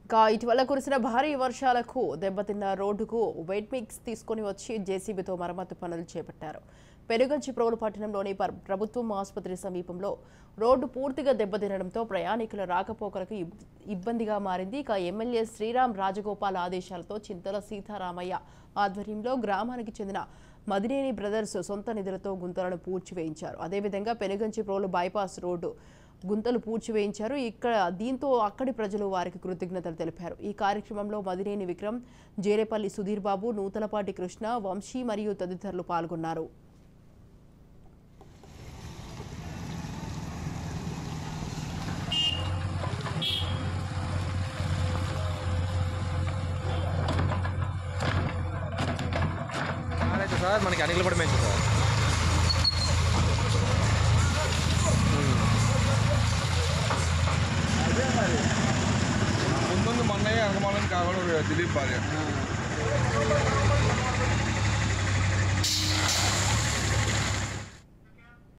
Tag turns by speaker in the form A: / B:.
A: ఇటీవల కురిసిన భారీ వర్షాలకు దెబ్బతిన్న రోడ్డుకు వెట్ మిక్స్ తీసుకుని వచ్చి జేసీబీతో మరమ్మతు పనులు చేపట్టారు. పెనుగంచిప్రోలు పట్టణంలోని ప్రభుత్వం ఆసుపత్రి సమీపంలో రోడ్డు పూర్తిగా దెబ్బతినడంతో ప్రయాణికుల రాకపోకలకు ఇబ్బందిగా మారింది. ఎమ్మెల్యే శ్రీరామ్ రాజగోపాల్ ఆదేశాలతో చింతల సీతారామయ్య ఆధ్వర్యంలో గ్రామానికి చెందిన మదినేని బ్రదర్స్ సొంత నిధులతో గుంతలను పూడ్చివేయించారు. అదేవిధంగా పెనుగంచిప్రోలు బైపాస్ రోడ్డు గుంతలు పూడ్చివేయించారు. దీంతో అక్కడి ప్రజలు వారికి కృతజ్ఞతలు తెలిపారు. ఈ కార్యక్రమంలో మదినేని విక్రమ్, జేరేపల్లి సుధీర్ బాబు, నూతలపాటి కృష్ణ, వంశీ మరియు తదితరులు పాల్గొన్నారు.
B: సార్ మనకి అనిల్ కూడా మంచి సార్
C: ముందు మొన్నయ్య అనుమానం కావాలి దిలీప్ భార్య